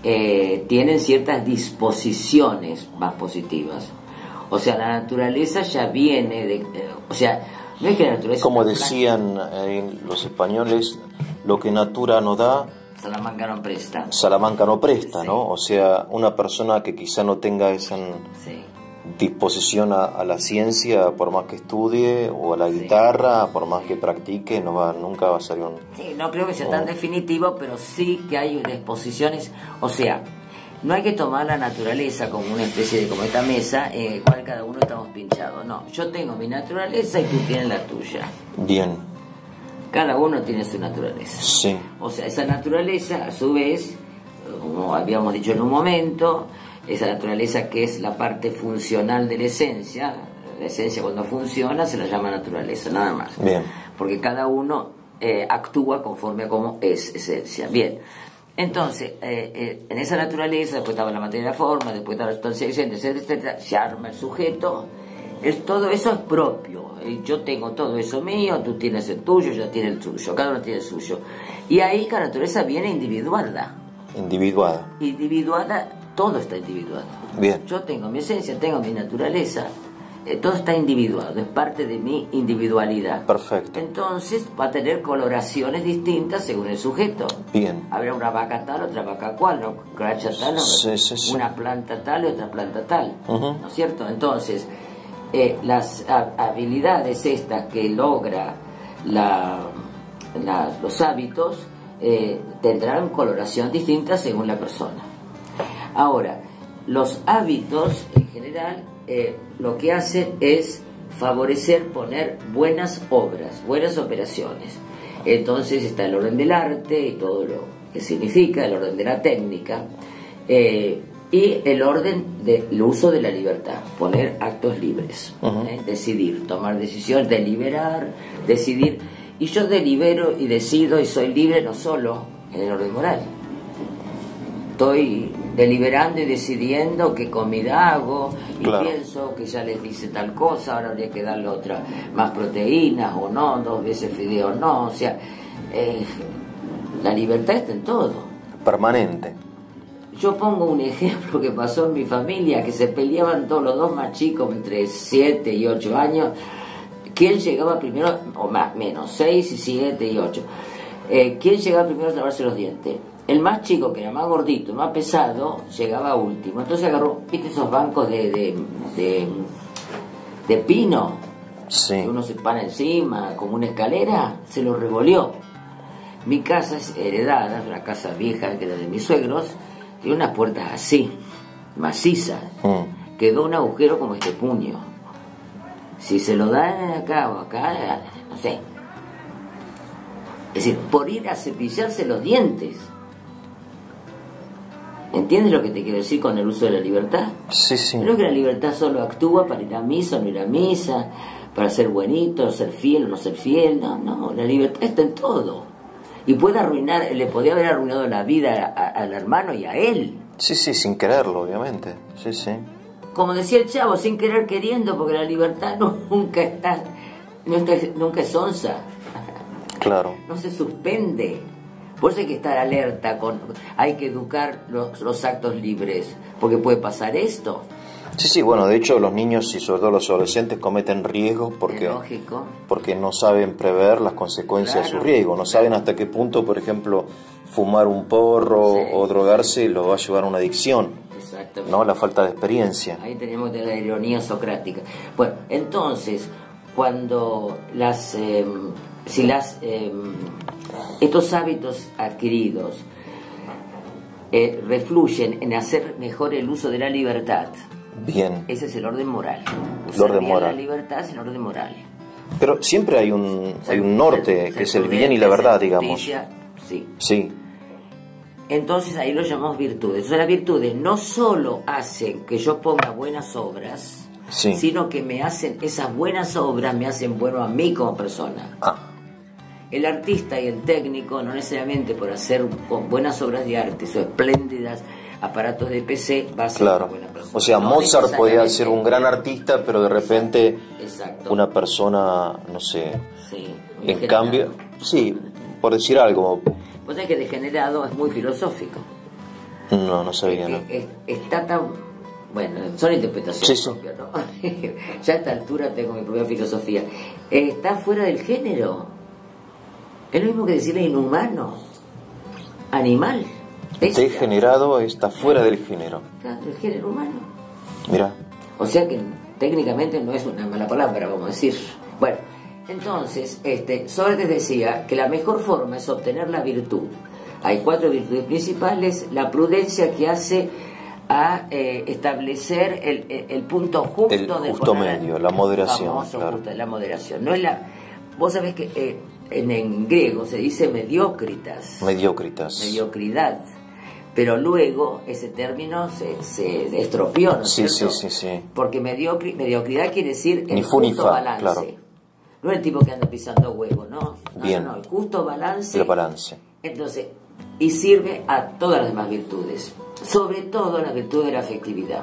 B: eh, tienen ciertas disposiciones más positivas. O sea, la naturaleza ya viene de... Eh, o sea, no es que la naturaleza...
A: Como decían eh, los españoles, lo que natura no da...
B: Salamanca no presta.
A: Salamanca no presta,
B: sí.
A: ¿no? O sea, una persona que quizá no tenga esa
B: sí.
A: disposición a, a la ciencia, por más que estudie, o a la sí. guitarra, por más que practique, no va, nunca va a salir un...
B: Sí, no creo que sea
A: un...
B: tan definitivo, pero sí que hay disposiciones... O sea... No hay que tomar la naturaleza como una especie de, como esta mesa, en eh, cual cada uno estamos pinchados. No, yo tengo mi naturaleza y tú tienes la tuya.
A: Bien.
B: Cada uno tiene su naturaleza.
A: Sí.
B: O sea, esa naturaleza, a su vez, como habíamos dicho en un momento, esa naturaleza que es la parte funcional de la esencia, la esencia cuando funciona se la llama naturaleza, nada más.
A: Bien.
B: Porque cada uno eh, actúa conforme a cómo es esencia. Bien. Entonces, eh, eh, en esa naturaleza, después estaba la materia de la forma, después estaba la sustancia existente, etcétera, etcétera, se arma el sujeto, es, todo eso es propio, yo tengo todo eso mío, tú tienes el tuyo, yo tienes el tuyo, cada uno tiene el suyo. Y ahí cada naturaleza viene individuada.
A: Individuada.
B: Individuada, todo está individuado.
A: Bien.
B: Yo tengo mi esencia, tengo mi naturaleza, eh, todo está individuado, es parte de mi individualidad.
A: Perfecto.
B: Entonces va a tener coloraciones distintas según el sujeto.
A: Bien.
B: Habrá una vaca tal, otra vaca cual, una cucaracha tal, no,
A: sí, sí, sí.
B: una planta tal y otra planta tal,
A: uh-huh.
B: ¿no es cierto? Entonces, eh, las a, habilidades estas que logra la, la, los hábitos eh, tendrán coloración distinta según la persona. Ahora, los hábitos en general eh, lo que hacen es favorecer poner buenas obras, buenas operaciones. Entonces está el orden del arte y todo lo que significa, el orden de la técnica, eh, y el orden del uso de la libertad, poner actos libres, uh-huh. eh, decidir, tomar decisiones, deliberar, decidir. Y yo delibero y decido y soy libre no solo en el orden moral. Estoy deliberando y decidiendo qué comida hago y claro. pienso que ya les dice tal cosa, ahora habría que darle otra, más proteínas o no, dos veces fideo no, o sea, eh, la libertad está en todo.
A: Permanente.
B: Yo pongo un ejemplo que pasó en mi familia, que se peleaban todos los dos más chicos, entre siete y ocho años, ¿quién llegaba primero, o más, menos, seis y siete y ocho, eh, ¿quién llegaba primero a lavarse los dientes? El más chico, que era más gordito, más pesado, llegaba último. Entonces agarró, ¿viste esos bancos de, de, de, de pino?
A: Sí.
B: Que uno se para encima, como una escalera, se lo revolvió. Mi casa es heredada, una casa vieja que era de mis suegros, tiene unas puertas así, macizas. Mm. Quedó un agujero como este puño. Si se lo dan acá o acá, no sé. Es decir, por ir a cepillarse los dientes. ¿Entiendes lo que te quiero decir con el uso de la libertad?
A: Sí, sí.
B: Creo que la libertad solo actúa para ir a misa o no ir a misa, para ser buenito, ser fiel o no ser fiel. No, no, la libertad está en todo. Y puede arruinar, le podría haber arruinado la vida a, a, al hermano y a él.
A: Sí, sí, sin quererlo, obviamente. Sí, sí.
B: Como decía el chavo, sin querer queriendo, porque la libertad no, nunca está, nunca, nunca es onza.
A: Claro.
B: No se suspende. Por eso hay que estar alerta, con, hay que educar los, los actos libres, porque puede pasar esto.
A: Sí, sí, bueno, de hecho los niños y sobre todo los adolescentes cometen riesgos porque, porque no saben prever las consecuencias claro, de su riesgo, no claro. saben hasta qué punto, por ejemplo, fumar un porro sí. o drogarse lo va a llevar a una adicción, ¿no? La falta de experiencia.
B: Ahí tenemos la ironía socrática. Bueno, entonces, cuando las, eh, si las, eh, estos hábitos adquiridos eh, refluyen en hacer mejor el uso de la libertad,
A: bien.
B: Ese es el orden moral.
A: El orden moral.
B: La libertad es el orden moral.
A: Pero siempre hay un, hay un norte, que es el bien y la verdad, digamos.
B: Sí.
A: Sí.
B: Entonces ahí lo llamamos virtudes. Entonces las virtudes no solo hacen que yo ponga buenas obras, sí. sino que me hacen, esas buenas obras me hacen bueno a mí como persona.
A: Ah.
B: El artista y el técnico, no necesariamente por hacer buenas obras de arte o espléndidas aparatos de P C, va a ser
A: claro.
B: una buena persona.
A: O sea,
B: no
A: Mozart podía ser un gran artista, pero de repente
B: Exacto.
A: una persona, no sé,
B: sí,
A: en cambio, sí, por decir algo.
B: Vos sabés que degenerado es muy filosófico.
A: No, no sabía,
B: es,
A: ¿no?
B: Es, está tan... Bueno, son interpretaciones
A: sí,
B: propias, ¿no? Ya a esta altura tengo mi propia filosofía. Está fuera del género. Es lo mismo que decirle inhumano, animal.
A: Degenerado está fuera del género.
B: Claro, del género humano.
A: Mira.
B: O sea que técnicamente no es una mala palabra, vamos a decir. Bueno, entonces, este, Sócrates decía que la mejor forma es obtener la virtud. Hay cuatro virtudes principales: la prudencia, que hace a eh, establecer el, el, el punto justo
A: el
B: de
A: justo medio, la moderación, claro.
B: Justo, la moderación. No es la. Vos sabés que eh, en, en griego se dice mediocritas.
A: Mediocritas.
B: Mediocridad. Pero luego ese término se, se estropeó, ¿no es
A: sí,
B: cierto?
A: Sí, sí, sí.
B: Porque mediocri, mediocridad quiere decir el
A: ni
B: justo
A: ni fa,
B: balance.
A: Claro.
B: No el tipo que anda pisando huevos, ¿no? No,
A: Bien.
B: no, no, el justo balance.
A: El balance.
B: Entonces, y sirve a todas las demás virtudes. Sobre todo la virtud de la afectividad.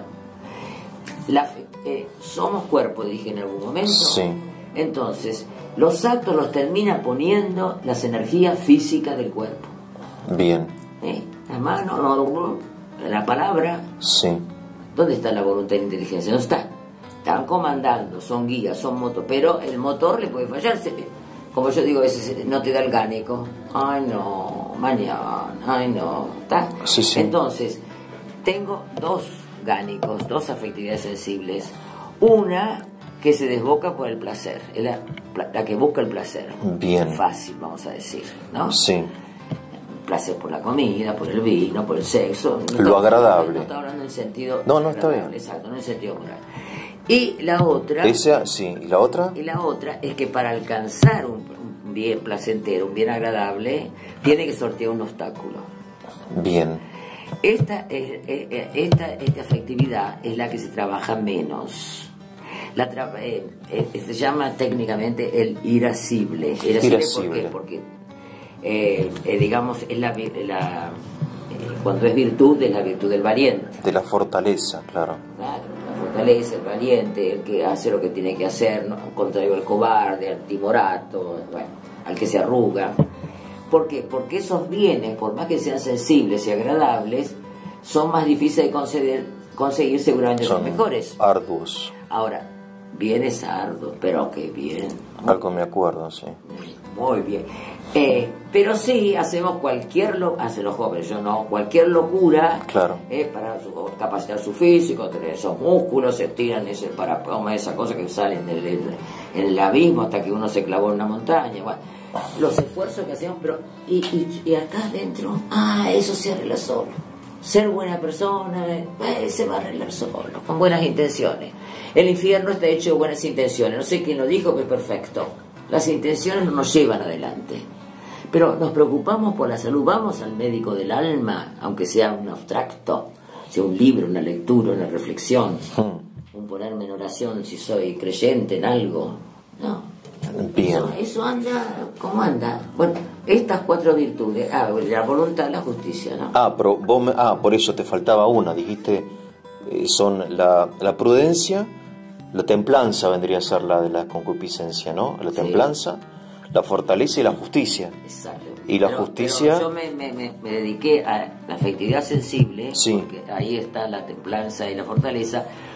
B: La, eh, somos cuerpo, dije en algún momento.
A: Sí.
B: Entonces, los actos los termina poniendo las energías físicas del cuerpo.
A: Bien.
B: ¿Eh? La mano, la palabra.
A: Sí.
B: ¿Dónde está la voluntad y la inteligencia? No está. Están comandando, son guías, son motos, pero el motor le puede fallar. Como yo digo, a veces no te da el gánico. Ay, no, mañana, ay, no. ¿Está?
A: Sí, sí.
B: Entonces, tengo dos gánicos, dos afectividades sensibles. Una que se desboca por el placer, es la, la que busca el placer.
A: Bien.
B: Fácil, vamos a decir, ¿no?
A: Sí.
B: Placer por la comida, por el vino, por el sexo. No
A: lo agradable.
B: No está hablando en sentido.
A: No, no está bien.
B: Exacto, no en sentido moral. Y la otra.
A: Esa, sí. ¿Y la otra?
B: Y la otra es que para alcanzar un, un bien placentero, un bien agradable, tiene que sortear un obstáculo.
A: Bien.
B: Esta, eh, esta, esta afectividad es la que se trabaja menos. La tra eh, eh, se llama técnicamente el irascible. Irascible,
A: irascible.
B: ¿por qué? Porque Eh, eh, digamos, es la, la eh, cuando es virtud, es la virtud del valiente.
A: De la fortaleza, claro.
B: Claro, la fortaleza, el valiente, el que hace lo que tiene que hacer, ¿no? Contrario al cobarde, al timorato, bueno, al que se arruga. ¿Por qué? Porque esos bienes, por más que sean sensibles y agradables, son más difíciles de conseguir, conseguir seguramente son los mejores.
A: Arduos.
B: Ahora, bienes arduos, pero qué bien.
A: Algo me acuerdo, sí.
B: Muy bien. Eh, pero sí hacemos cualquier lo hacen los jóvenes, yo no, cualquier locura,
A: claro.
B: eh, para su, capacitar su físico, tener esos músculos, se tiran ese para esas cosas que salen del, del, en el abismo hasta que uno se clavó en una montaña. Bueno, los esfuerzos que hacemos, pero y, y, y acá adentro, ah, eso se arregla solo. Ser buena persona, eh, se va a arreglar solo, con buenas intenciones. El infierno está hecho de buenas intenciones. No sé quién lo dijo, pero es perfecto. Las intenciones no nos llevan adelante. Pero nos preocupamos por la salud. Vamos al médico del alma, aunque sea un abstracto, sea un libro, una lectura, una reflexión, hmm. un ponerme en oración si soy creyente en algo. No.
A: Bien.
B: Eso, eso anda, ¿cómo anda? Bueno, estas cuatro virtudes, ah, la voluntad, la justicia, ¿no?
A: Ah, pero vos me, ah, por eso te faltaba una, dijiste, eh, son la, la prudencia, la templanza vendría a ser la de la concupiscencia, ¿no? La templanza, sí. La fortaleza y la justicia.
B: Exacto.
A: Y la
B: pero,
A: justicia...
B: Pero yo me, me, me, me dediqué a la afectividad sensible,
A: sí.
B: porque ahí está la templanza y la fortaleza,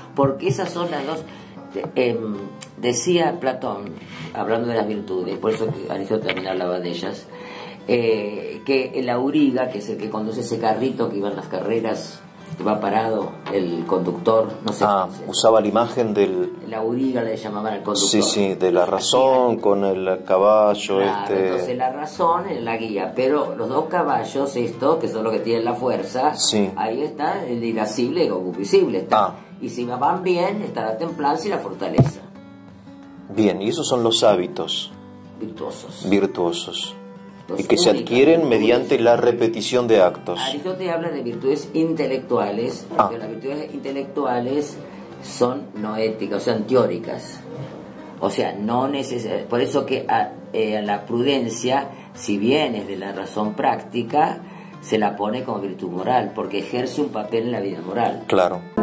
B: porque esas son las dos. Eh, decía Platón, hablando de las virtudes, por eso que Aristóteles también hablaba de ellas, eh, que el auriga, que es el que conduce ese carrito que iba en las carreras, que va parado, el conductor, no sé.
A: Ah, usaba la imagen del...
B: El auriga le llamaban al conductor.
A: Sí, sí, de la razón con el caballo.
B: Claro,
A: este...
B: entonces la razón es la guía, pero los dos caballos, estos, que son los que tienen la fuerza,
A: sí.
B: ahí está el irascible y el concupiscible. Está.
A: Ah.
B: Y si van bien, está la templanza y la fortaleza.
A: Bien, y esos son los hábitos
B: virtuosos.
A: Virtuosos.
B: Los
A: y que se adquieren
B: virtudes.
A: Mediante la repetición de actos.
B: Aristóteles habla de virtudes intelectuales,
A: ah.
B: pero las virtudes intelectuales son noéticas, o sea, teóricas. O sea, no necesariamente. Por eso que a, eh, a la prudencia, si bien es de la razón práctica, se la pone como virtud moral, porque ejerce un papel en la vida moral.
A: Claro.